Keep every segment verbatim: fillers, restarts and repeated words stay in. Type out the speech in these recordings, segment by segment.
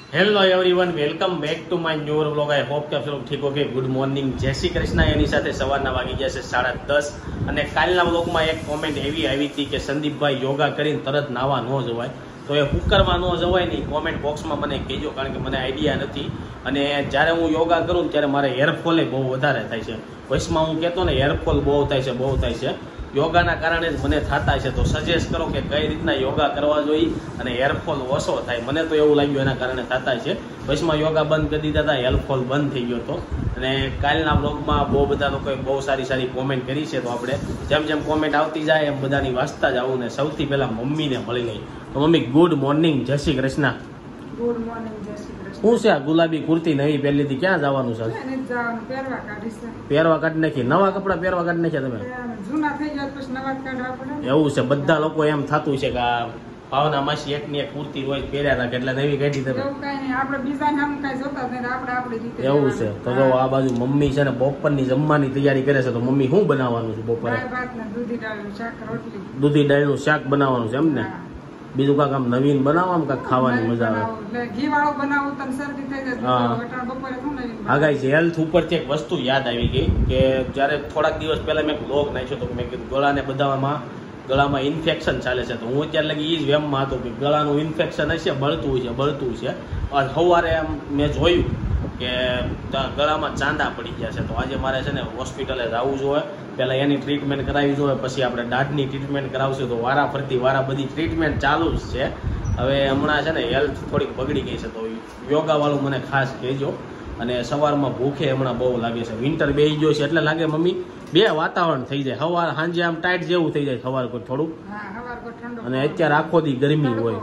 Hello everyone, welcome back to my new vlog. I hope કે આપ લોકો ઠીક ઓકે। ગુડ મોર્નિંગ, જય શ્રી કૃષ્ણ। એની સાથે સવારના વાગી ગયા છે સાડા દસ અને કાલના વ્લોગમાં એક કોમેન્ટ એવી આવી હતી કે સંદીપભાઈ યોગા કરીને તરત નાવા ન જવાય, તો એ હું કરવા ન જવાય નહીં કોમેન્ટ બોક્સમાં મને કહેજો, કારણ કે મને આઈડિયા નથી। અને જ્યારે હું યોગા કરું ને ત્યારે મારે હેરફોલ બહુ વધારે થાય છે। વોઇસમાં હું કહેતો ને હેરફોલ બહુ થાય છે બહુ થાય છે યોગાના કારણે જ મને થતા છે। તો સજેસ્ટ કરો કે કઈ રીતના યોગા કરવા જોઈએ અને હેરફોલ ઓછો થાય। મને તો એવું લાગ્યું એના કારણે થતા છે। વચમાં યોગા બંધ કરી દીધા હતા, હેરફોલ બંધ થઈ ગયો હતો। અને કાલના બ્લોગમાં બહુ બધા લોકોએ બહુ સારી સારી કોમેન્ટ કરી છે, તો આપણે જેમ જેમ કોમેન્ટ આવતી જાય એમ બધાની વાંચતા જ આવું ને સૌથી પહેલા મમ્મીને મળી લઈ। તો મમ્મી ગુડ મોર્નિંગ, જય શ્રી કૃષ્ણ। ગુડ મોર્નિંગ, જય શ્રી કૃષ્ણ। શું છે આ ગુલાબી કુર્તી નવી પહેરી હતી, ક્યાં જવાનું છે? પહેરવા કાઢી છે, પહેરવા કાઢી નાખી, નવા કપડા પહેરવા કાઢી નાખ્યા તમે? જૂના થઈ ગયા પછી નવા કાઢવા પડે। એવું છે, બધા લોકો એમ થતું છે કે આ ભાવના માસી એક ની એક કુર્તી રોજ પહેર્યા રાખે એટલે નવી કાઢી તમે? એવું કઈ નહીં, આપણે બીજા નામ કઈ જોતા જ નથી, આપણે આપણી રીતે એવું છે। તો જો આ બાજુ મમ્મી છે ને બપોરની જમવાની તૈયારી કરે છે, તો મમ્મી શું બનાવવાનું છે બપોરે? દાળ ભાત ને દૂધી દાળનું શાક, રોટલી, દૂધી દાળનું શાક બનાવવાનું છે એમ ને? બીજું કાંક આમ નવીન બનાવવા કાંક ખાવાની મજા આવે? ઘી વાળું બનાવું તો શરદી થઈ જાય બપોરે શું નવીન? હા ગાઈસ, હેલ્થ ઉપરથી એક વસ્તુ યાદ આવી ગઈ કે જ્યારે થોડાક દિવસ પહેલા મેં બ્લોગ નાખ્યો તો મેં કીધું ગળાને બધામાં ગળામાં ઇન્ફેક્શન ચાલે છે, તો હું અત્યારે લગી એ જ વેમમાં હતો કે ગળાનું ઇન્ફેક્શન હશે, બળતું છે બળતું છે। સવારે આમ મેં જોયું કે ગળામાં ચાંદા પડી ગયા છે, તો આજે મારે છે ને હોસ્પિટલે જવું જોઈએ, પહેલાં એની ટ્રીટમેન્ટ કરાવી જોઈએ, પછી આપણે દાઢની ટ્રીટમેન્ટ કરાવશું, તો વારા ફરતી વારા બધી ટ્રીટમેન્ટ ચાલુ જ છે। હવે હમણાં છે ને હેલ્થ થોડીક બગડી ગઈ છે, તો યોગાવાળું મને ખાસ કહેજો। અને સવારમાં ભૂખે હમણાં બહુ લાગે છે, વિન્ટર બેસી ગયો છે એટલે લાગે મમ્મી બે વાતાવરણ થઈ જાય, સવાર સાંજે આમ ટાઈટ જેવું થઈ જાય સવાર કોઈ થોડુંક, અને અત્યારે આખો દી ગરમી હોય।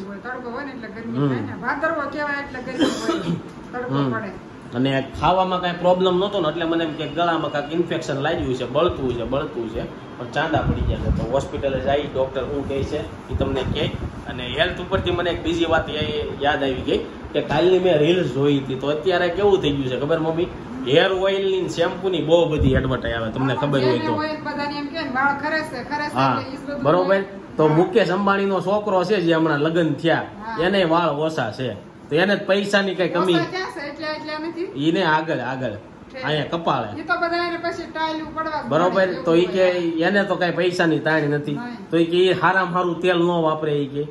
અને ખાવામાં કાંઈ પ્રોબ્લેમ નહોતો ને એટલે મને એમ કે ગળામાં કાંઈક ઇન્ફેક્શન લાગ્યું છે, બળતું છે બળતું છે, પણ ચાંદા પડી ગયા છે। તો હોસ્પિટલે જઈ ડૉક્ટર શું કહે છે એ તમને કહે। અને હેલ્થ ઉપરથી મને એક બીજી વાત યાદ આવી ગઈ કે કાલની મેં રીલ્સ જોઈ હતી, તો અત્યારે કેવું થઈ ગયું છે ખબર મમ્મી? હેર ઓઇલની શેમ્પૂની બહુ બધી એડવર્ટાઈઝ આવે, તમને ખબર હોય તો? હા બરોબર, તો મુકેશ અંબાણીનો છોકરો છે જે હમણાં લગ્ન થયા એને વાળ ઓછા છે, તો એને પૈસાની કઈ કમી એને આગળ આગળ અહીંયા કપાળે બરોબર, તો એ કે એને તો કઈ પૈસાની તાણી નથી, તો એ કે એ હારામાં હારું તેલ ન વાપરે, એ કે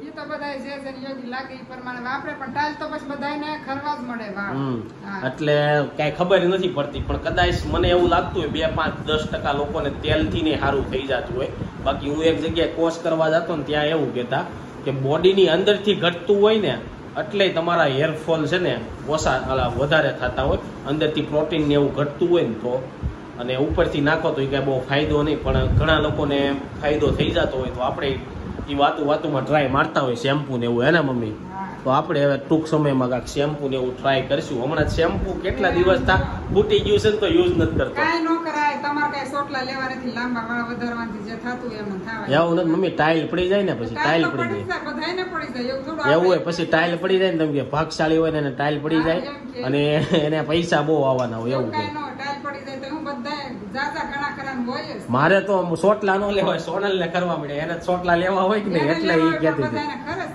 એટલે કઈ ખબર નથી પડતી, પણ કદાચ મને એવું લાગતું હોય બે પાંચ દસ ટકા લોકોને તેલથી ને સારું થઈ જતું હોય। બાકી હું એક જગ્યાએ કોર્સ કરવા જતો ને ત્યાં એવું કહેતા કે બોડીની અંદરથી ઘટતું હોય ને એટલે તમારા હેરફોલ છે ને ઓછા વધારે થતા હોય, અંદરથી પ્રોટીન ને એવું ઘટતું હોય ને તો, અને ઉપરથી નાખો તો એ કાંઈ બહુ ફાયદો નહીં, પણ ઘણા લોકોને ફાયદો થઈ જતો હોય, તો આપણે એ વાતું વાતુમાં ટ્રાય મારતા હોય શેમ્પુ ને એવું, હે ને મમ્મી? તો આપણે હવે ટૂંક સમયમાં કાંઈક શેમ્પુ ને એવું ટ્રાય કરીશું। હમણાં શેમ્પુ કેટલા દિવસ તા ફૂટી ગયું છે ને તો યુઝ નથી કરતો। કાંઈ ન કરાય, તમારે કાંઈ સોટલા લેવા નથી, લાંબા વાળ વધારવાથી જે થતું એમ થાય એવું નથી મમ્મી, ટાઈલ પડી જાય ને પછી ટાઈલ પડી જાય, બધાને પડી જાય એવું હોય, પછી ટાઈલ પડી જાય ને તમે કે ભાગશાળી હોય ને એને ટાઈલ પડી જાય અને એને પૈસા બહુ આવવાના હોય એવું કે મારે તો સોટલા નો લેવાય, સોનલ ને કરવા મળે, એને સોટલા લેવા હોય કે નહીં એટલે એ કહેતી હતી।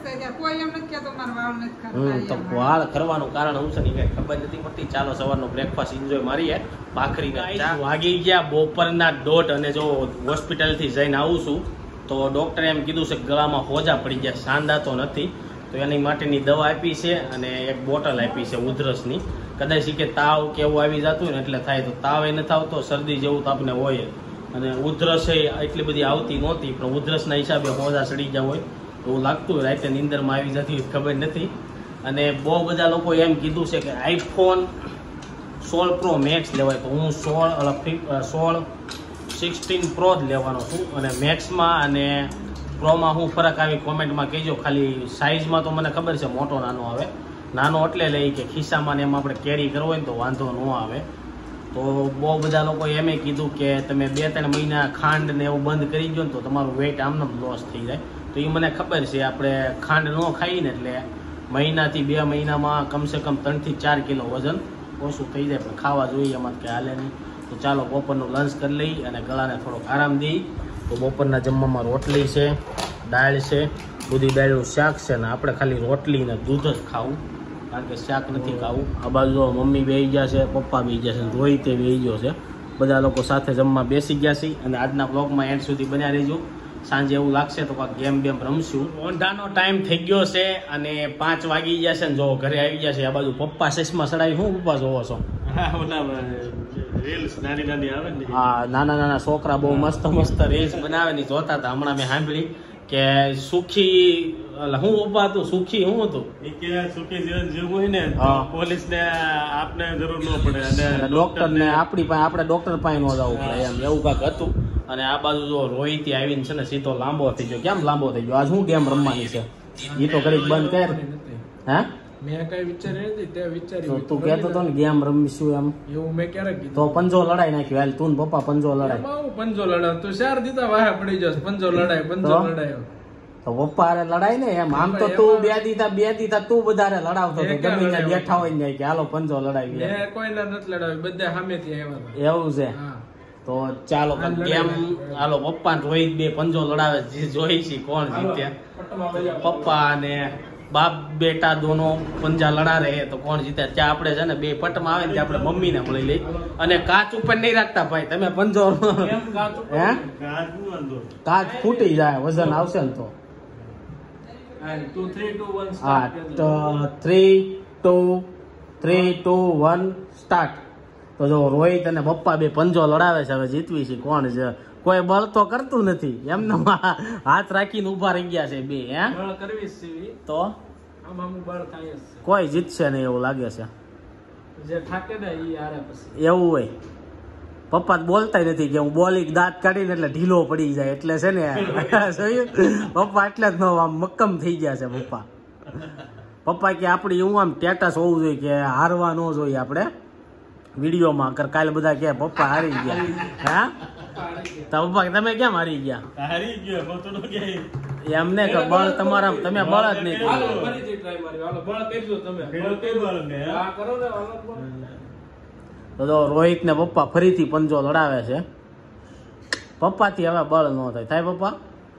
તો વાળ કરવાનું કારણ હું છે ને કઈ ખબર નથી પડતી। ચાલો સવારનો બ્રેકફાસ્ટ એન્જોય મારીએ, ભાખરી વાગી ગયા બપોરના દોઢ, અને જો હોસ્પિટલ થી જઈને આવું છું તો ડોક્ટરે એમ કીધું છે કે ગળામાં હોજા પડી ગયા, સાંધા તો નથી, તો એની માટેની દવા આપી છે અને એક બોટલ આપી છે ઉધરસની। કદાચ કે તાવ કે એવું આવી જતું ને એટલે થાય, તો તાવ એ નથી આવતો, શરદી જેવું તો આપણે હોય, અને ઉધરસ એટલી બધી આવતી નહોતી, પણ ઉધરસના હિસાબે હોજા સડી ગયા હોય એવું લાગતું હોય, રાતે નીંદરમાં આવી જતી ખબર નથી। અને બહુ બધા લોકો એમ કીધું છે કે આઈફોન સોળ પ્રો મેક્સ લેવાય, તો હું સોળ સોળ સિક્સટીન પ્રો જ લેવાનો છું, અને મેક્સમાં અને પ્રોમાં હું ફરક આવી કોમેન્ટમાં કહેજો। ખાલી સાઇઝમાં તો મને ખબર છે મોટો નાનો આવે, નાનો એટલે લઈ કે ખિસ્સામાં ને એમાં આપણે કેરી કરવો હોય ને તો વાંધો ન આવે। તો બહુ બધા લોકો એમ કીધું કે તમે બે ત્રણ મહિના ખાંડ ને એવું બંધ કરી દો ને તો તમારું વેઇટ આમને લોસ થઈ જાય, તો એ મને ખબર છે, આપણે ખાંડ ન ખાઈએ ને એટલે મહિનાથી બે મહિનામાં કમસે કમ ત્રણથી ચાર કિલો વજન ઓછું થઈ જાય, પણ ખાવા જોઈએ એમાં કે હાલે નહીં। તો ચાલો બપોરનું લંચ કરી લઈ અને ગળાને થોડોક આરામ દઈ। તો બપોરના જમવામાં રોટલી છે, દાળ છે, દૂધી દાળનું શાક છે, ને આપણે ખાલી રોટલી ને દૂધ જ ખાવું। કારણ કે શાક નથી ખાવું. આ બાજુ મમ્મી બેસી ગયા છે, પપ્પા બેસી ગયા છે, રોહિતે બેસી ગયો છે. બધા લોકો સાથે જમવા બેસી ગયા છે અને આજના બ્લોગમાં એન્ડ સુધી બન્યા રહેજો. સાંજે એવું લાગશે તો કાંઈક ગેમ બેમ રમશું. ઓંઢાનો ટાઈમ થઈ ગયો છે અને પાંચ વાગી ગયા છે ને જો ઘરે આવી ગયા છે. આ બાજુ પપ્પા ચશ્મા ચડાવી હું પપ્પા જોવો છો? રીલ્સ નાની નાની આવે ને, હા, નાના નાના છોકરા બહુ મસ્ત મસ્ત રીલ્સ બનાવે ને જોતા હતા. હમણાં મેં સાંભળી કે સુખી હું પપ્પા હતું, સુખી હું હતું એ કે સુખી જીવન જીવવું હોય ને હા. પોલીસ ને આપને જરૂર ન પડે અને ડોક્ટર ને આપણી પાસે આપણે ડોક્ટર પાસે ન જવું પડે એમ એવું કાંઈક હતું. અને આ બાજુ જો રોહિત આવીને છે ને સીધો લાંબો થઈ ગયો. કેમ લાંબો થઈ ગયો? આજ શું ગેમ રમવાની છે એ તો ઘડીક બંધ કર. હે મેં કઈ વિચાર્યું નથી તે વિચાર્યું. તું કહેતો હતો ને ગેમ રમીશું એમ, એવું મેં ક્યારે કીધું? તો પંજો લડાઈ નાખ્યો. હાલ તું ને પપ્પા પંજો લડાય. બહુ પંજો લડાવ તું ચાર દીધા વાહે પડી જશે. પંજો લડાય પંજો તો? લડાય તો પપ્પા હારે લડાય ને એમ. આમ તો તું બે દીધા બે દીધા તું બધારે લડાવતો હતો. એ ક્યાં ગમે લડાવ્યો? બેઠા હોય ને કે હાલો પંજો લડાવી. મેં કોઈના નથી લડાવી, બધા સામેથી આવ્યા હતા. એવું છે? હા તો ચાલો હાલ ગેમ લડાઈ. હાલો પપ્પા ને રોહિત બે પંજો લડાવે જે જોઈ છે કોણ જીત્યા. પટ્ટામાં વળ્યા. પપ્પા અને બાપ બેટા દોનો પંજા લડા રહે તો કોણ જીત્યા. ત્યાં આપણે છે ને બે પટમાં આવે ને ત્યાં આપણે મમ્મીને મળી લઈ. અને કાચ ઉપર નહીં રાખતા ભાઈ તમે પંજો. કેમ કાચું? હે ગાજ નું વાંધો. કાચ ફૂટી જાય વજન આવશે ને તો. હાલ, two, three, two, one, હા, start કરી દો. Three two three two one start. તો જો રોહિત અને પપ્પા બે પંજો લડાવે છે. હવે જીતવી છે કોણ છે? કોઈ બળ તો કરતું નથી એમને હાથ રાખીને ઉભા રહી ગયા છે બે. હે બળ કરવી જ સીવી. તો આમ આમ બળ થાય જ છે. કોઈ જીતશે નહીં એવું લાગે છે. જે ઠાકે ને ઈ હારે પછી. એવું હોય. પપ્પા તો બોલતા નથી કે હું બોલી દાંત કાઢીને એટલે ઢીલો પડી જાય એટલે છે ને જોયું? પપ્પા એટલે જ ન આમ મક્કમ થઈ ગયા છે પપ્પા. પપ્પા કે આપડી એવું આમ સ્ટેટસ હોવું જોઈએ કે હારવા ન જોઈએ આપણે વિડીયોમાં. કાલે બધા કે પપ્પા હારી ગયા. હા તો પપ્પા તમે કેમ હારી ગયા? હારી ગયો પોતાનો કે એમને કે બળ તમારા તમે બળ જ નહીં હાલો કર્યું. ફરીથી try મારી. હાલો બળ કરજો તમે. પેલો કઈ બળ ને હે? હા કરો ને હાલો બળ. તો જો રોહિત ને પપ્પા ફરીથી પંજો લડાવે છે. પપ્પા થી હવે બળ ન થાય. થાય પપ્પા?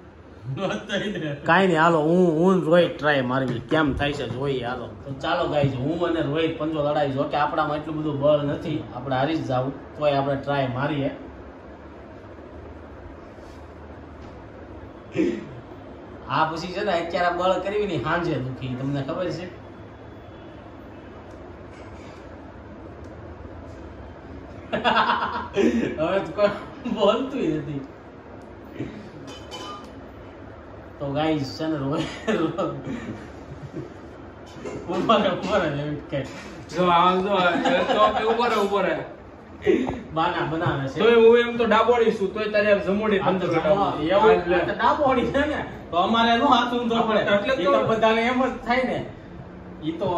કાંઈ નહીં હાલો હું હું રોહિત ટ્રાય મારવી કેમ થાય છે જોઈએ. હાલો તો ચાલો ગાઈઝ હું અને રોહિત પંજો લડાવી. જો કે આપણામાં એટલું બધું બળ નથી, આપણે હારી જ જાવું તોય આપણે ટ્રાય મારીએ. આ પછી છે ને અત્યારે બળ કરવી ને સાંજે દુખી તમને ખબર છે. હવે તો કોઈ બોલતું નથી. તો ગાઈસ છે ને ઉપર ઉપર કે જો આ જો એ તો કે ઉપર ઉપર હે. બાના બનાવે છે. તોય હું એમ તો ડાબોડી છું તોય તારે આમ જમોડી આમ તો પંદર એવું એવું તો ડાબોડી છે ને તો અમારે નું હાથ ઊંધો પડે એટલે ઈ તો- તો બધાને એમ જ થાય ને. ઈ તો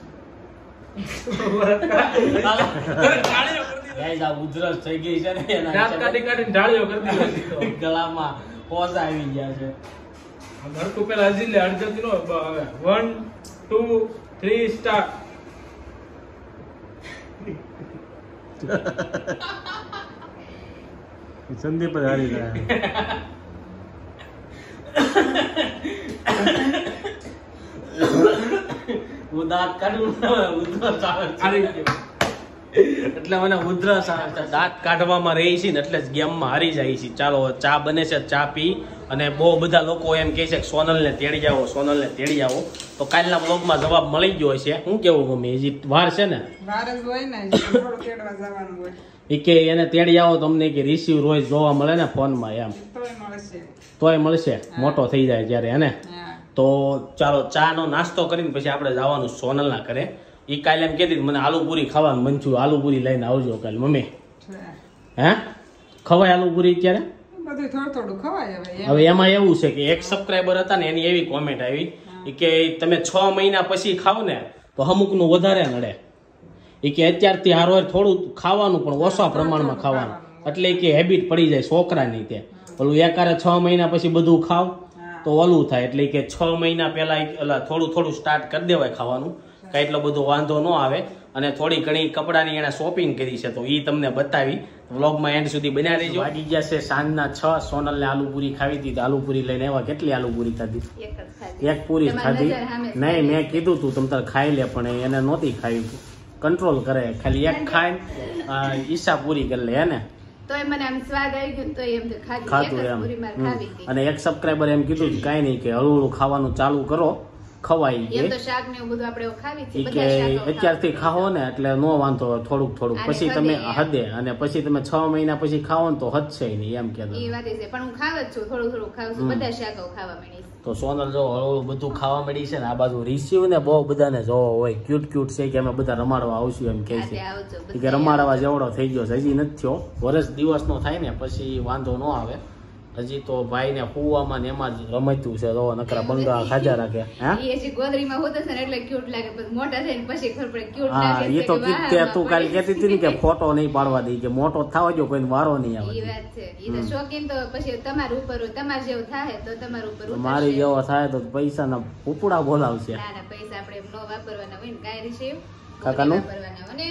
ગાઈસ આ ઉધરસ થઈ ગઈ છે ને એના દાંત કાઢી કાઢીને ઢાળીઓ કરી દીધી. હિસાબે ગળામાં પોઝ આવી ગયા છે. હરકુ પેલા હજી લે અડધથી નો હવે one two three start. Sandeep જ હારી ગયા. હું દાંત કાઢું ઉધરસ આવે છે. હારી ગયો. એટલે મને ઉધરસ આવે છે. દાંત કાઢવામાં રહી છે ને એટલે જ ગેમમાં હારી જાય છે. ચાલો ચા બને છે, ચા પી. અને બહુ બધા લોકો એમ કહે છે કે સોનલને તેડી જાઓ, સોનલને તેડી આવો. તો કાલના બ્લોગમાં જવાબ મળી ગયો છે. શું કેવું મમ્મી? હજી વાર છે ને? બહાર જ હોય ને થોડું તેડવા જવાનું હોય એ કે એને તેડી આવો તમને કે રિસીવ રોજ જોવા મળે ને ફોનમાં એમ તોય મળશે. તોય મળશે મોટો થઈ જાય ત્યારે એને. હા તો ચાલો ચા નો નાસ્તો કરીને પછી આપણે જવાનું સોનલના ઘરે. એ કાલે એમ કહેતી મને આલુ પૂરી ખાવાનું મન થયું, આલુ પૂરી લઈને આવજો કાલે. મમ્મી છે. હે ખવાય આલુ પૂરી અત્યારે? બધું થોડું થોડું ખવાય હવે એમ. હવે એમાં એવું છે કે એક સબસ્ક્રાઈબર હતા ને એની એવી કોમેન્ટ આવી ઈ કે તમે છ મહિના પછી ખાવ ને તો અમુકનું વધારે નડે. એ કે અત્યારથી હારો થોડું ખાવાનું પણ ઓછા પ્રમાણમાં ખાવાનું એટલે કે હેબિટ પડી જાય છોકરાની. તે ઓલું એકારે છ મહિના પછી બધું ખાવ તો ઓલું થાય. એટલે કે છ મહિના પહેલા થોડું થોડું સ્ટાર્ટ કરી દેવાય ખાવાનું, કાંઈ એટલો બધો વાંધો ન આવે. અને થોડી ઘણી કપડાની એને શોપિંગ કરી છે તો એ તમને બતાવી વ્લોગમાં એન્ડ સુધી બન્યા રહેજો. વાગી ગયા છે સાંજના છ. સોનલને આલુપુરી ખાવી હતી તો આલુપુરી લઈને આવ્યા. કેટલી આલુપુરી ખાધી? એક પૂરી ખાધી. નહીં, મેં કીધું તું તમ તારે ખાઈ લે, પણ એને નહોતી ખાવી. કંટ્રોલ કરે, ખાલી એક ખાય ઈશા પૂરી કરી લે એને તોય મને આમ સ્વાદ આવી ગયો તો એમ ખાધી ખાધું એક જ એમ. પૂરી માર ખાવી હતી. અને એક સબસ્ક્રાઈબર એમ કીધું કે કાંઈ નહીં, કે હળવું હળવું ખાવાનું ચાલુ કરો, ખવાય એમ કે તો શાક ને એવું બધું આપણે એવું ખાવી છે ઈ કે બધા શાકો અત્યારથી ખાઓ ને એટલે નો વાંધો હોય, થોડુંક થોડુંક અને પછી હદે તમે એમ. હદે, અને પછી તમે છ મહિના પછી ખાઓ ને તો હદશે નહીં એમ કહેતો. એ વાત છે પણ હું ખાવ જ છું, થોડું થોડું ખાવ છું, બધા શાકો ખાવા માંડી છું. તો સોનલ જો હળવું બધું ખાવા મળી છે ને. આ બાજુ રિસીવ ને બહુ બધાને જોવો હોય, ક્યુટ ક્યુટ છે કે અમે બધા રમાડવા આવશું એમ કહે આજે છે. આવજો ઈ કે બધા રમાડવા જેવડો થઈ ગયો છે, હજી નથી થયો. વર્ષ દિવસનો થાય ને પછી વાંધો ન આવે. હજી તો ભાઈ ને કુવામાં ને એમાં જ રમતું છે. તો નકરા બંગા ખાજા રાખે. હે એ હજી ગોદરીમાં હોતો છે ને એટલે ક્યુટ લાગે, પછી મોટા થઈને પછી ખબર પડે ક્યુટ હા, લાગે એ છે તો કે કીધું વાહ, તું કાલે વાહ, કહેતી હતી ને કે ફોટો નહીં પાડવા દઈ, કે મોટો થાવ જો કોઈને વારો નહીં ઈ આવે. વાત છે. ઈ તો શોખીન તો પછી તમારું ઉપર હોય, તમારે જેવું થાય તો તમારું ઉપર તો મારી ઉતરશે. જેવો થાય તો પૈસા ના ઉપડા બોલાવશે. ના ના પૈસા આપણે એમ ન વાપરવાના હોય ને કાંઈ રિસીવ કાકાનું? વાપરવાના અને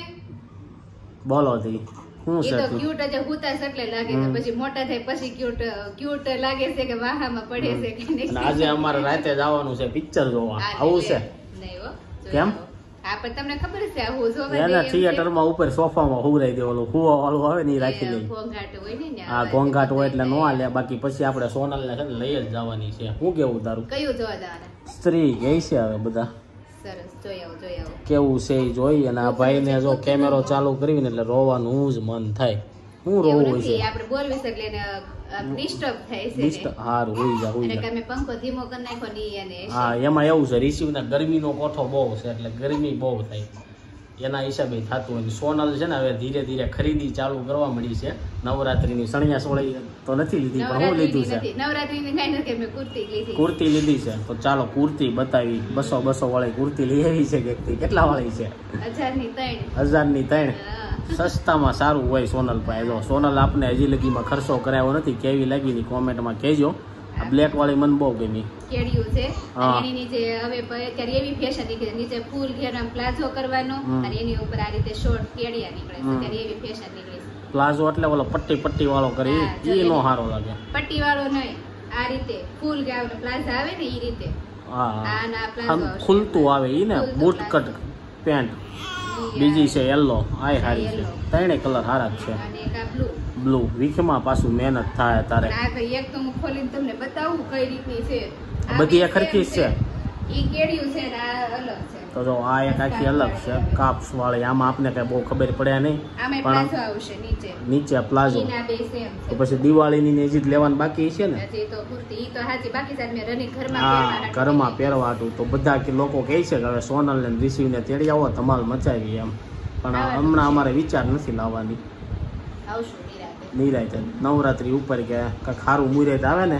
બોલો તી શું એ છે તો તું? ક્યુટ જ હુતા છે એટલે લાગે છે, પછી મોટા થાય પછી ક્યુટ ક્યુટ લાગે છે કે વાહામાં પડે છે કે નહીં. અને આજે અમારે રાતે જવાનું છે પિક્ચર જોવા. આ આવું લે, છે નહીં હો, જોઈ કેમ? આવો. હા પણ તમને ખબર છે આવું જોવા એને જઈએ એમ છે. થિયેટર માં ઉપર સોફામાં હુવરાઈ દે, ઓલું હુવા વાળું આવે ને એ રાખી એ દે. ઘોંઘાટ હોય ને ત્યાં આ આવાજ ઘોંઘાટ હોય એટલે બધું નો થાય. હાલે. બાકી પછી આપણે સોનલ ને છે ને લઈ જ જવાની છે. શું કેવું તારું? કયું જોવા જવાના? સ્ત્રી કે છે હવે બધા સરસ, જોઈ આવો જોઈ આવો. કેવું છે એ જોઈ. અને આ ભાઈ ને જો કેમેરો ચાલુ કરી ને એટલે રોવાનું જ મન થાય. શું એવું રોવું નથી, છે? આપણે બોલવી શકીએ ને ડિસ્ટર્બ થાય છે ડિસ્ટ ને. હારું હોઈ જા હોઈ અને જા. તમે પંખો ધીમો કરી નાખો ને ઈ એને હા, એમાં એવું છે રિસીવ ના ગરમીનો કોઠો બહુ છે એટલે ગરમી બહુ થાય, એના હિસાબે થતું હોય. સોનલ છે ને હવે ધીરે ધીરે ખરીદી ચાલુ કરવા મળી છે. નવરાત્રીની સણિયા સોળી તો નથી લીધી, પણ હું લીધું છે નવરાત્રીની કાંઈ નથી, મેં કુર્તી લીધી. કુર્તી લીધી છે. તો ચાલો કુર્તી બતાવી. બસો બસો વાળી કુર્તી લઈ આવી છે. કે કેટલા વાળી છે? હજારની ત્રણ. હજાર ની ત્રણ. હા. સસ્તામાં સારું હોય સોનલ પાસે. જો સોનલ આપને હજી લગીમાં ખર્ચો કરાયો નથી. કેવી લાગી ની કોમેન્ટમાં કહેજો. આ બ્લેક વાળી મને બહુ ગમી. કેડિયું છે હા. અને એની નીચે હવે પ- અત્યારે એવી ફેશન નીકળી છે, નીચે ફૂલ ઘેર આમ પ્લાઝો કરવાનો હમ. અને એની ઉપર આ રીતે શોર્ટ કેડિયા નીકળે છે. હમ. અત્યારે એવી ફેશન નીકળી છે. પ્લાઝો એટલે ઓલો પટ્ટી પટ્ટી વાળો કરી હા, એ જો નો એ. સારો લાગે. પટ્ટી વાળો નહીં, આ રીતે ફૂલ ગાવ પ્લાઝા આવે ને એ રીતે. હા આ ના પ્લાઝો આમ આવશે. ખુલતું આવે ઈ ને. ખુલતું બૂટ પ્લાઝો. Cut pant. ઈ બીજી આ. છે યલો. આય હારી છે. yellow. ત્રણેય કલર હારા જ છે. અને એક આ બ્લુ. બ્લુ વીખમાં પાછું મહેનત થાય તારે. આ ભાઈ એક તો હું ખોલીને તમને બતાવું કઈ રીતની છે. આ બધી બી એક હરખી જ છે. ઈ કેડિયું છે ને આ અલગ છે. તો જો આ એક આખી અલગ છે કાપ્સ વાળી. આમાં આપને કઈ બહુ ખબર પડે નહીં, આમાં પણ પ્લાઝો આવશે નીચે. નીચે પ્લાઝો. ઈના બે સેમ તો છે. પછી દિવાળીની ને હજી જ લેવાનું બાકી છે ને. હજી તો કુર્તી ઈ તો હાચી, બાકી સાથ મેં રનિંગ ઘરમાં હા, પહેરવાના ઘરમાં છે. પહેરવા હતું. તો બધા કે લોકો કહે છે કે હવે સોનલ ને રિસીવ ને તેડી આવો ધમાલ મચાવી એમ. પણ આવવાનું હમણાં છે. અમારે વિચાર નથી લાવવાની. આવશું નિરાંતે. નિરાય નવરાત્રી ઉપર કે કાંઈક સારું મુહૂર્ત આવે ને.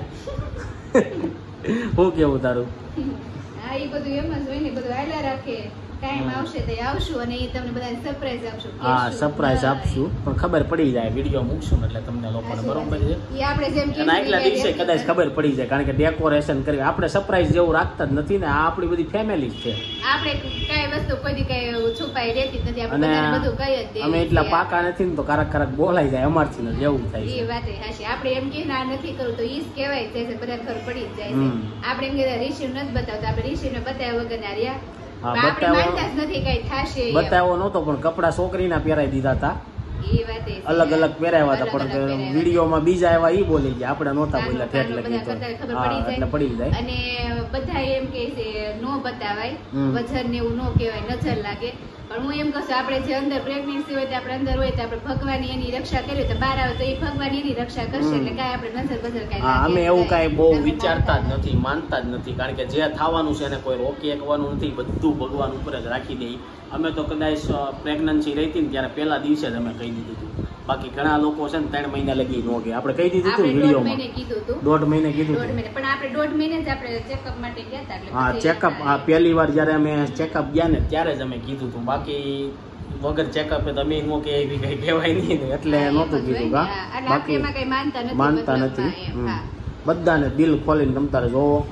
શું કેવું તારું? હા ઈ બધું એમ જ હોય ને, બધું હાલ્યા રાખે. ટાઈમ આવશે તો આવશું અને ઈ તમને બધાને સરપ્રાઈઝ આપશું. હા, કહેશું. સરપ્રાઈઝ આપશું, પણ ખબર પડી જાય વિડીયો મૂકશું ને એટલે તમને લોકોને બરોબર છે. ઈ આપણે જેમ અને આગલા દિવસે કદાચ ખબર પડી જાય, કારણ કે ડેકોરેશન કરી આપણે સરપ્રાઈઝ જેવું રાખતા જ નથી ને. આ આપણી બધી ફેમિલી જ છે. આપણે કઈ વસ્તુ કોઈ દી કઈ છુપાઈ રહેતી જ નથી, આપણે અને બધાને બધું કહી જ દેવી અમે એટલા છે. પાકા નથી ને તો કારક કારક બોલાઈ જાય અમારથી ને એવું થાય એ છે. વાત એ હાચી. આપણે એમ કે ના નથી કરવું તો ઈ જ કહેવાય જ જાય છે, બધાને ખબર પડી જ જાય છે. હમ. આપણે એમ કે રિસીવ નથી બતાવતા, આપણે રિસીવ ને બતાવ્યા વગર ના રહ્યા. હા, પણ આપણે બતાવ્યો- માનતા જ નથી કઈ થાશે એમ. બતાવ્યો નહોતો, પણ કપડા છોકરીના પહેરાઈ દીધા હતા. એ વાત એ છે. અલગ અલગ પહેરાવ્યા હતા, અલગ અલગ પણ પહેરાવ્યા. વિડીયોમાં બીજા એવા ઈ બોલી ગયા, આપણે નહોતા નાનું બોલ્યા ઠેઠ નાનું લગી તો. બધા ખબર હા, પડી એટલે જાય. પડી જાય. અને બધા એમ કે છે નો બતાવાય, હમ. વજન ને એવું નો કહેવાય, નજર લાગે. પણ હું એમ કહું છું, આપણે જે અંદર પ્રેગ્નન્સી હોય તો આપણે અંદર હોય તો આપણે ભગવાનની એની રક્ષા કરીએ તો બહાર આવે તો એ ભગવાન એની રક્ષા કરશે. હમ. એટલે કાંઈ આપણે નજર બજર કાંઈ હા, લાગે અમે જ એવું નહીં. કાંઈ બહુ તમે વિચારતા જ માનતા નથી, માનતા જ નથી, કારણ કે જે થવાનું છે એને કોઈ રોકી શકવાનું નથી. બધું ભગવાન ઉપર જ રાખી દઈએ. અમે તો કદાચ પ્રેગ્નન્સી રહી હતી ને ત્યારે પહેલા દિવસે જ અમે કહી દીધું હતું. બાકી ઘણા લોકો છે ને ત્રણ મહિના લગી ન ગયા. આપણે કહી દીધું હતું આપણે દોઢ વિડીયોમાં. મહિને કીધું હતું. દોઢ મહિને કીધું દોઢ હતું. મહિને પણ આપણે દોઢ મહિને જ આપણે ચેકઅપ માટે ગયા હતા. એટલે હા, પછી ચેકઅપ આ પહેલી વાર જ્યારે અમે ચેકઅપ ગયા ને ત્યારે જ અમે કીધું હતું. બાકી વગર ચેકઅપ તો અમે એમ કે એવી કઈ કહેવાય નહીં ને, એટલે હા, એ નહોતું બધું કીધું. હોય ને. કા એટલે આપણે બાકી એમાં કઈ માનતા નથી, માનતા મતલબમાં નથી. એમ. હમ. હા. બધાને દિલ ખોલીને તમતારે જોવો.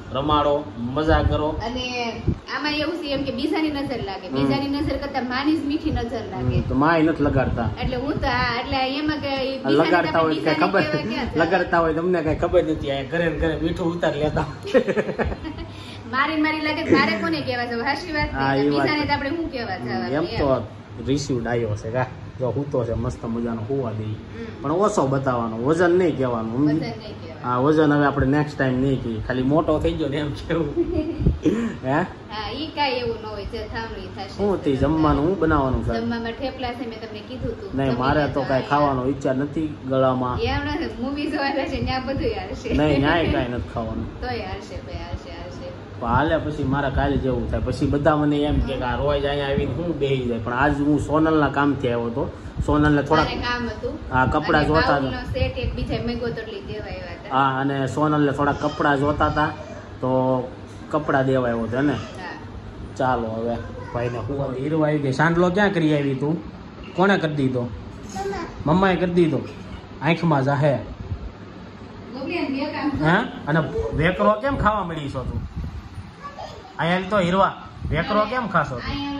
રમાડો, મજા કરો. અને આમાં એવું છે એમ કે બીજાની નજર લાગે, બીજાની નજર કરતા માની જ મીઠી નજર લાગે. તો માય નથી લગાડતા. એટલે હું તો હા એટલે એમાં કે લગાડતા હોય કઈ ખબર લગાડતા હોય તમને કઈ ખબર નથી. આ ઘરે ઘરે મીઠું ઉતાર લેતા. મારી મારી લાગે મારે કોને કહેવા જવું? હાશી વાત ને. બીજાને તો આપણે શું કહેવા જવાનું? એમ તો રિસીવ ડાયો છે કા. જો હૂતો છે મસ્ત મજાનો હોવા દે, પણ ઓછો બતાવવાનો, વજન નહીં કહેવાનું. હા વજન હવે આપણે નેક્સ્ટ ટાઈમ નહીં કહીએ, ખાલી મોટો થઈ ગયો ને એમ કેવું. હે હા ઈ કાઈ એવું ન હોય, જે થાવણી થશે. શું તે જમવાનું હું બનાવવાનું છે? જમવામાં ઠેપલા છે, મેં તમને કીધું તું. નહીં મારે તો કઈ ખાવાનો ઈચ્છા નથી ગળામાં. એમ નથી, મૂવી જોવા છે ત્યાં બધું હાલશે. નહીં ન્યાય કાંઈ નથી ખાવાનું. તોય હાલશે ભાઈ, હાલશે હાલશે. હાલે પછી મારા કાલે જેવું થાય. પછી બધા મને એમ કે આ રોજ અહીંયા આવીને હું બેસી જાય, પણ આજ હું સોનલના કામથી આવ્યો હતો. સોનલને થોડા કામ હતું. હા કપડા જોતા હતા. સેટ એક બીજા મેગોતરલી દેવા આવ્યા હતા. હા અને સોનલને થોડા કપડા જોતા હતા તો કપડા દેવા આવ્યો હતો ને. ચાલો હવે ભાઈને હું હીરો આવી ગઈ. સાંડલો ક્યાં કરી આવી તું? કોણે કરી દીધો? મમ્માએ કરી દીધો. આંખમાં જાહે. હા અને વેકરો કેમ ખાવા મળી છો તું? અહીંયા તો હીરવા વેકરો કેમ ખાશો?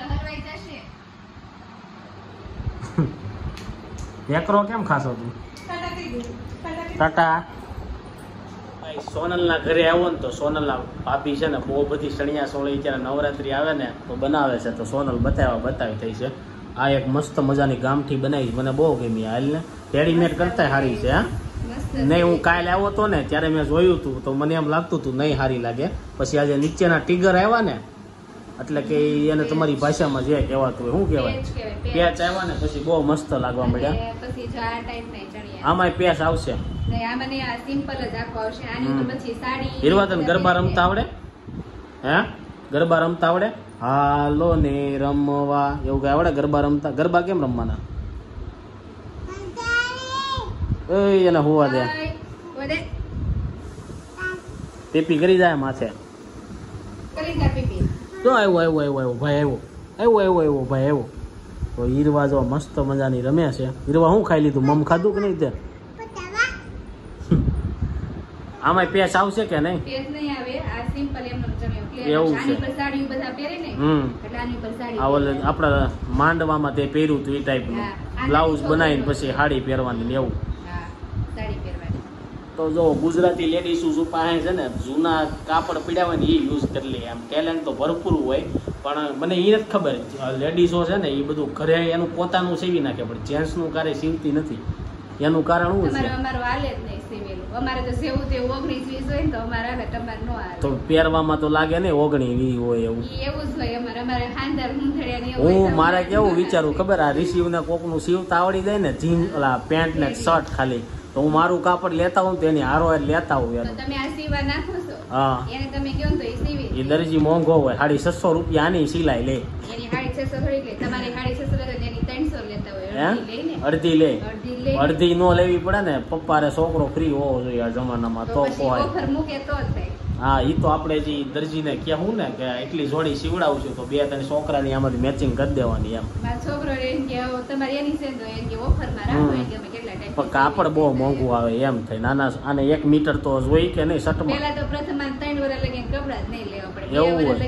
વેકરો કેમ ખાશો તું? ટાટા. સોનલના ઘરે આવો ને તો સોનલના ભાભી છે ને બહુ બધી સણિયા સોળી જ્યારે નવરાત્રી આવે ને તો બનાવે છે. તો સોનલ બતાવવા બતાવી થઈ છે. આ એક મસ્ત મજાની ગામઠી બનાવી, મને બહુ ગમી. હાલ ને રેડીમેડ કરતા સારી છે. હા નહીં હું કાલે આવ્યો હતો ને ત્યારે મેં જોયું હતું તો મને એમ લાગતું હતું નહીં સારી લાગે. પછી આજે નીચેના ટીગર આવ્યા ને એટલે કે એને તમારી ભાષામાં જે કહેવાતું હોય શું કહેવાય પેચ આવ્યા ને પછી બહુ મસ્ત લાગવા મળ્યા. આમાંય પેચ આવશે. હીરવા તને ગરબા રમતા આવડે? હે ગરબા રમતા આવડે? હાલો ને રમવા એવું કઈ આવડે? ગરબા રમતા? ગરબા કેમ રમવાના? એને હોવા દે. પીપી કરી જાય માથે. તો આવ્યો આવ્યો આવ્યો આવ્યો ભાઈ આવ્યો આવ્યો આવ્યો આવ્યો ભાઈ આવ્યો. તો હીરવા જો મસ્ત મજાની રમે છે. હીરવા શું ખાઈ લીધું? મમ ખાધું કે નહીં? તે આમાં પેચ આવશે કે નહીં? એવું છે. હમ આ ઓલે આપડા માંડવામાં તે પહેર્યું હતું એ ટાઈપનું બ્લાઉઝ બનાવીને પછી સાડી પહેરવાની એવું. તો જો ગુજરાતી લેડીઝ પાસે છે ને જૂના કાપડ પીડ્યા હોય ને એ યુઝ કરી લે. એમ ટેલેન્ટ તો ભરપૂર હોય, પણ મને એ નથી ખબર લેડીઝો છે ને એ બધું ઘરે એનું પોતાનું સીવી નાખે, પણ જેન્ટ્સનું કાર્ય સીવતી નથી. એનું કારણ શું છે? તો પહેરવામાં તો લાગે ને ઓગણી વી હોય એવું. હું મારે કેવું વિચારું ખબર? આ રિસીવ ને કોક નું સીવતા આવડી જાય ને જીન ઓલા પેન્ટ ને શર્ટ ખાલી, તો હું મારું કાપડ લેતા હોઉં તો એની હારો લેતા હોઉં. હા એ દરજી મોંઘો હોય. સાડી છસો રૂપિયા આની સિલાઈ લે. અડધી લે. અડધી નો લેવી પડે ને. પપ્પા છોકરો ફ્રી હોવો જોઈએ આ જમાનામાં તો હોય. હા એ તો આપણે જે દરજીને કહેવું ને કે એટલી જોડી સીવડાવું છું તો બે ત્રણ છોકરાની આમાંથી મેચિંગ કરી દેવાની એમ. પણ કાપડ બહુ મોંઘું આવે એમ થાય. નાના આને એક મીટર તો જોઈ કે નહીં શર્ટમાં? એવું હોય.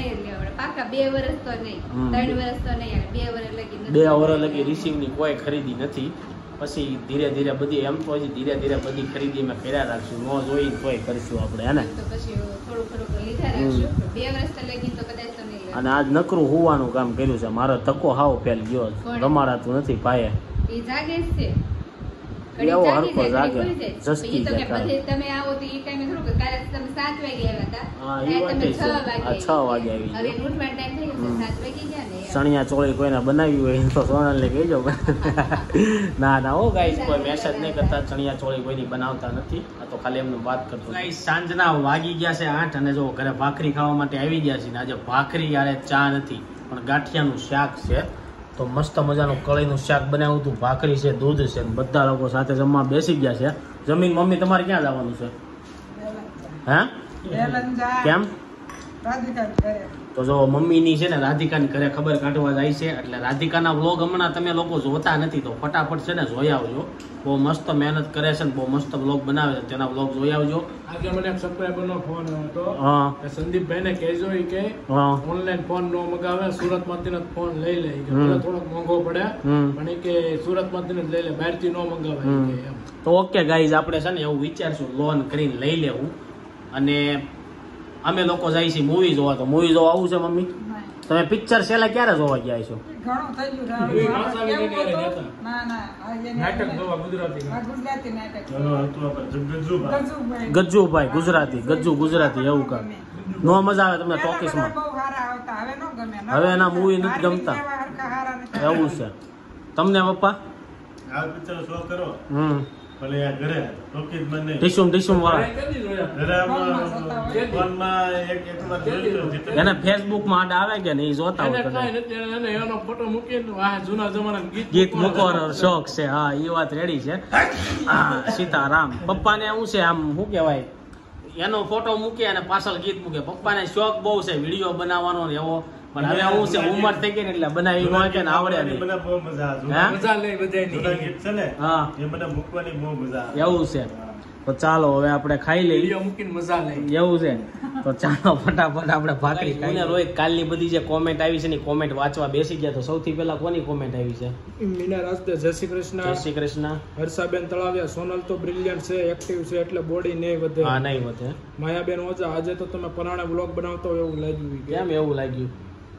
બે વર્ષ લગી રિસીવ ની કોઈ ખરીદી નથી. પછી ધીરે ધીરે બધી એમ તો હજી ધીરે ધીરે બધી ખરીદી મેં કર્યા રાખશું. ન જોઈ તોય કરીશું આપણે હે ને. અને આજ નકરું હોવાનું કામ કર્યું છે. મારો ધક્કો હાવ ફેલ ગયો. રમાડાતું નથી પાયે. એવો હરકો જાગે જસ્તી તમે આવો તો એ ટાઈમે થોડું કાલે તમે સાત વાગે આવ્યા હતા, છ વાગે આવી સણિયા ચોળી કોઈને બનાવી હોય તો સોનલને કહેજો. ના ના હો ગાઈસ કોઈ મેસેજ નહીં કરતા. ચણિયા ચોળી કોઈની બનાવતા નથી. આ તો ખાલી એમને વાત કરતો. ગાઈસ સાંજના વાગી ગયા છે આઠ અને જો ઘરે ભાખરી ખાવા માટે આવી ગયા છે. આજે ભાખરી યારે ચા નથી પણ ગાંઠિયાનું શાક છે. તો મસ્ત મજાનું કળીનું શાક બનાવ્યું હતું. ભાખરી છે, દૂધ છે, બધા લોકો સાથે જમવા બેસી ગયા છે. જમીન મમ્મી તમારે ક્યાં જવાનું છે? હે કેમ? તો જો મમ્મીની છે ને રાધિકાની ઘરે ખબર કાઢવા જાય છે, એટલે રાધિકાના વ્લોગ હમણાં તમે લોકો જોતા નથી તો ફટાફટ છે ને જોઈ આવજો. બહુ મસ્ત મહેનત કરે છે ને બહુ મસ્ત વ્લોગ બનાવે છે, તેના વ્લોગ જોઈ આવજો. આજે મને એક સબસ્ક્રાઇબર નો ફોન હતો. હા કે સંદીપભાઈ ને કહેજો ઈ કે હા ઓનલાઈન ફોન નો મગાવે, સુરત માંથી જ ફોન લઈ લે કે ભલે થોડોક મોંઘો પડે હમ. પણ ઈ કે સુરત માંથી જ લઈ લે, બહાર થી નો મગાવે ઈ કે એમ. તો ઓકે ગાઈઝ, આપણે છે ને એવું વિચારશું લોન કરીને લઈ લેવું. અને અમે લોકો જાય છે મૂવી જોવા. તો મૂવી જોવા આવું છે મમ્મી? તમે પિક્ચર છેલ્લા ક્યારે જોવા ગયા છો? ઘણું થઈ ગયું એ છે. માણસ આવી કેવું ગઈ ત્યારે હતું? નહોતા. ના ના આજે નાટક જોવા ગુજરાતી આ ગુજરાતી નાટક ચલો હતું આપણે જગજુભાઈ. ગજુભાઈ. ગજ્જુભાઈ ગુજરાતી, ગજ્જુ ગુજરાતી એવું કામ. નો મજા આવે તમને પહેલા ટોકીસમાં? બધા બહુ સારા આવતા, હવે નો ગમે. હવે એના movie નથી મારી ગમતા. જેવા હરખા હારા નથી. એવું છે તમને પપ્પા? આ પિક્ચર શો કરો હમ ભલે આ ઘરે ટોકીજ માં નહીં. ટીસુમ ટીસુમ વાળા કદી જોયા? ઘરે આમાં ફોનમાં જોતા હોય. ફોનમાં એક એક વાર જોયું હતું. એને ફેસબુક માં આડ આવે કે નહીં જોતા એને હોય કાંઈ કદાચ. નથી, એને એનો ફોટો મૂકીને વાહ જૂના જમાનાના ગીત ગીત મૂકવાનો મૂકવાનો શોખ છે. હા એ વાત રેડી છે. હા સીતારામ. પપ્પાને શું છે આમ શું કહેવાય, એનો ફોટો મૂકે અને પાછળ ગીત મૂકે. પપ્પાને શોખ બહુ છે વિડીયો બનાવવાનો ને એવો, પણ હવે શું છે ઉંમર થઈ ગઈ ને એટલે બનાવી ન કે ને આવડે નહીં. મને બહુ મજા આવે. હે? મજા લે બધાયની. જૂના ગીત છે ને હા એ મને મૂકવાની બહુ મજા આવે. એવું છે. તો ચાલો હવે આપણે ખાઈ લઈએ. વિડીયો મૂકીને મજા લે. એવું છે. તો ચાલો ફટાફટ આપણે ભાખરી ખાઈ. રોહિત કાલની બધી જે કોમેન્ટ આવી છે ને કોમેન્ટ વાંચવા બેસી ગયા. તો સૌથી પહેલા કોની કોમેન્ટ આવી છે? મીના રાસ્તે જય શ્રી કૃષ્ણ. જય શ્રી કૃષ્ણ. હર્ષાબેન તળાવિયા, સોનલ તો બ્રિલિયન્ટ છે, એક્ટિવ છે એટલે બોડી નહીં વધે. હા નહીં વધે. માયાબેન ઓઝા, આજે તો તમે પરાણે બ્લોગ બનાવતો હોય એવું લાગ્યું. કે કેમ એવું લાગ્યું?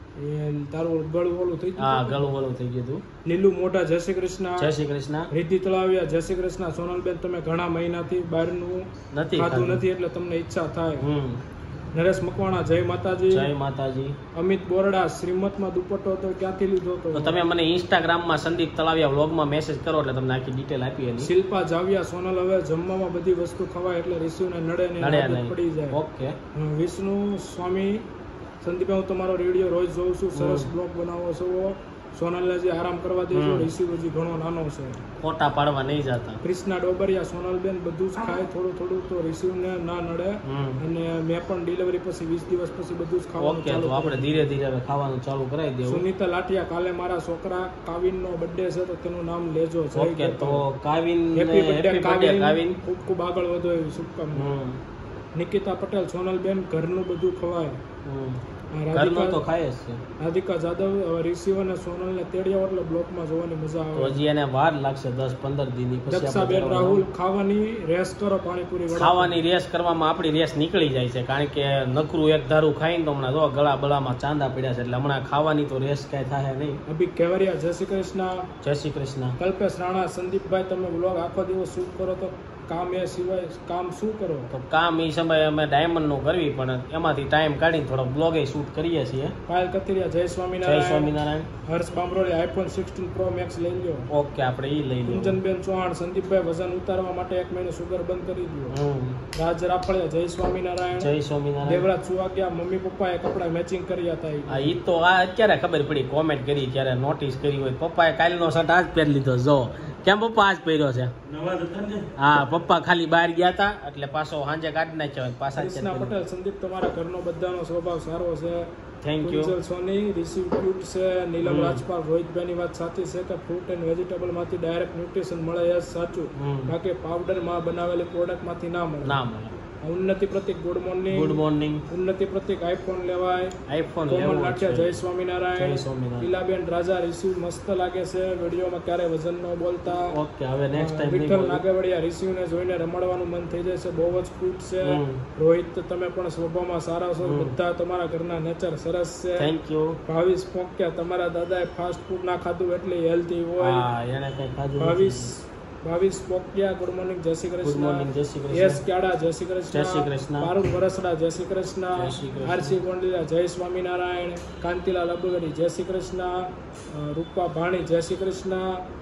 એ તારું ગળું ઓલું થઈ હા ગયું. ગળું ગળું થઈ ગયું હતું. લીલું મોઢા જય શ્રી કૃષ્ણ. જય શ્રી કૃષ્ણ. રીતિ તળાવિયા જય શ્રી કૃષ્ણ. સોનલબેન તમે ઘણા મહિનાથી બહારનું નથી ખાધું ખાધું. નથી એટલે તમને ઈચ્છા થાય. હમ નરેશ મકવાણા જય માતાજી. જય માતાજી. અમિત બોરડા, શ્રીમતમાં દુપટ્ટો તો ક્યાંથી લીધો તો હતો? તમે મને ઇન્સ્ટાગ્રામમાં સંદીપ તળાવિયા વ્લોગમાં મેસેજ કરો એટલે તમને આખી ડિટેલ આપી એની. શિલ્પા જાવિયા, સોનલ હવે જમવામાં બધી વસ્તુ ખવાય એટલે રિસીવને નડે ને નડે આદત નહીં. પડી જાય. ઓકે. હા, વિષ્ણુ સ્વામી, સંદીપભાઈ હું તમારો રેડિયો રોજ જોઉં છું, સરસ બ્લોગ બનાવો છો. સોનલને જે આરામ કરવા દેજો, હમ. રિસીવ હજી ઘણો નાનો છે. ફોટા પાડવા નહીં જતા. ક્રિષ્ના ડોબરિયા, સોનલબેન બધું જ ખાય થોડું થોડું તો રિસીવને ના નડે. હમ અને મેં પણ ડિલિવરી પછી વીસ દિવસ પછી બધું જ ખાવાનું ઓકે. ચાલુ તો આપણે કર્યું. ધીરે ધીરે હવે ખાવાનું ચાલુ કરાવી દેવું. સુનીતા લાઠિયા, કાલે મારા છોકરા કાવિનનો બર્થડે છે તો તેનું નામ લેજો. જય ઓકે. તો Kavin happy birthday happy birthday Kavin. Kavin. ખૂબ ખૂબ આગળ વધો એવી શુભકામના. હમ નિકિતા પટેલ, સોનલબેન ઘરનું બધું ખવાય. હમ આ ઘરનો તો રાધિકા ખાય જ છે. રાધિકા જાદવ, હવે રિસીવ અને સોનલને તેડ્યા એટલે બ્લોકમાં જોવાની મજા તો આવે. હજી એને વાર લાગશે દસ પંદર દિનની પછી આપણે દક્ષાબેન કરવાનું. રાહુલ, ખાવાની રેસ કરો પાણીપુરી વડાપાવ. ખાવાની રેસ કરવામાં આપણી રેસ નીકળી જાય છે, કારણ કે નકરું એક ધારું ખાઈને તો હમણાં જો ગળા બળામાં ચાંદા પડ્યા છે, એટલે હમણાં ખાવાની તો રેસ કાંઈ થાય નહીં. અભિક કેવરિયા, જય શ્રી કૃષ્ણ. જય શ્રી કૃષ્ણ. કલ્પેશ રાણા, સંદીપભાઈ તમે બ્લોગ આખો દિવસ શૂટ કરો તો કામ એ સિવાય કામ શું કરો? તો કામ એ સમયે અમે ડાયમંડનું કરવી પણ એમાંથી ટાઈમ કાઢીને થોડોક બ્લોગે શૂટ કરીએ છીએ. પાયલ કથિરિયા, જય જય Swaminarayan. Swaminarayan. Harsh Bamroli, iPhone sixteen pro max લઈ લ્યો. ઓકે આપણે એ લઈ લઈએ. કુંજનબેન ચૌહાણ, સંદીપભાઈ વજન ઉતારવા માટે એક મહિનો સુગર બંધ કરી દો. હમ રાજ રાફળિયા, જય સ્વામિનારાયણ. જય સ્વામિનારાયણ. દેવરાજ સુવાગ્યા, મમ્મી પપ્પાએ કપડા મેચિંગ કર્યા હતા. ઈ. હા એ તો આ અત્યારે ખબર પડી, કોમેન્ટ કરી ત્યારે નોટિસ કરી હોય. પપ્પાએ કાલનો શર્ટ આજ પહેરી લીધો. જો કેમ પપ્પા આજ પહેર્યો છે? નવા જ હતા ને. હા પપ્પા ખાલી બહાર ગયા હતા એટલે પાછો સાંજે કાઢી નાખ્યો હોય, પાછા કૃષ્ણા પટેલ, સંદીપ તમારા ઘરનો બધાનો સ્વભાવ સારો છે. Thank you. Kunjal Soni, receive cute છે. નીલમ હમ. રાજપાલ, રોહિતભાઈની વાત સાચી છે કે ફ્રૂટ એન્ડ વેજીટેબલ માંથી ડાયરેક્ટ ન્યુટ્રિશન મળે એ સાચું. હમ. બાકી પાવડર માં બનાવેલી પ્રોડક્ટ માંથી ના મળે. ના મળે. Unnati Pratik, good morning. Good morning. Unnati Pratik, iPhone લેવાય. આઈફોન કોમલ લેવો નાઠિયા, છે. જય સ્વામિનારાયણ. જય સ્વામિનારાયણ. ઈલાબેન રાજા, રિસીવ મસ્ત લાગે છે, વિડીયોમાં ક્યારે વજન ન બોલતા. ઓકે હવે next time Vitthal Nagvadiya, receive ને જોઈને રમાડવાનું મન થઈ જાય છે, બહુ જ ક્યુટ છે. હમ. રોહિત તમે પણ સ્વભાવમાં સારા છો, હમ. બધા તમારા ઘરના નેચર સરસ છે. Thank you. ભાવિશ પોક્યા, તમારા દાદાએ ફાસ્ટ ફૂડ ના ખાધું એટલે હેલ્ધી હોય. હા એને કઈ ખાધું ભાવિશ ભાવિશ પોક્યા, ગુડ મોર્નિંગ, જય શ્રી ગુડ મોર્નિંગ. કૃષ્ણ. જય શ્રી કૃષ્ણ. યસ ક્યાડા, જય શ્રી જય શ્રી કૃષ્ણ. કૃષ્ણ. પારુલ વરસડા, જય શ્રી જય શ્રી કૃષ્ણ. કૃષ્ણ. આરસી ગોંડલિયા, જય સ્વામિનારાયણ. કાંતિલાલ અબગડી, જય શ્રી કૃષ્ણ. અ, રૂપા ભાણી, જય શ્રી કૃષ્ણ.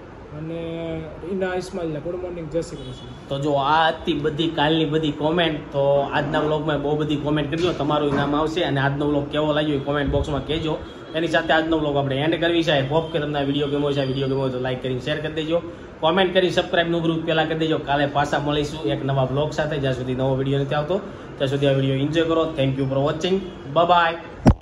અને ઈના ઇસ્માઇલ, ગુડ મોર્નિંગ, જય શ્રી કૃષ્ણ. તો જો આ હતી બધી કાલની બધી કોમેન્ટ. તો આજના વ્લોગમાં બહુ બધી કોમેન્ટ કરજો, તમારું ઇનામ આવશે. અને આજનો વ્લોગ કેવો લાગ્યો એ કોમેન્ટ બોક્સમાં કહેજો. એની સાથે આજનો વ્લોગ આપણે એન્ડ કરવી છે. હોપ કે તમને આ વિડીયો ગમ્યો છે. આ વિડીયો ગમ્યો તો લાઈક કરીને શેર કરી દેજો, કોમેન્ટ કરી સબસ્ક્રાઈબનું ગ્રુપ પહેલા કરી દેજો. કાલે પાછા મળીશું એક નવા વ્લોગ સાથે. જ્યાં સુધી નવો વિડીયો નથી આવતો ત્યાં સુધી આ વિડીયો એન્જોય કરો. Thank you for watching. Bye by.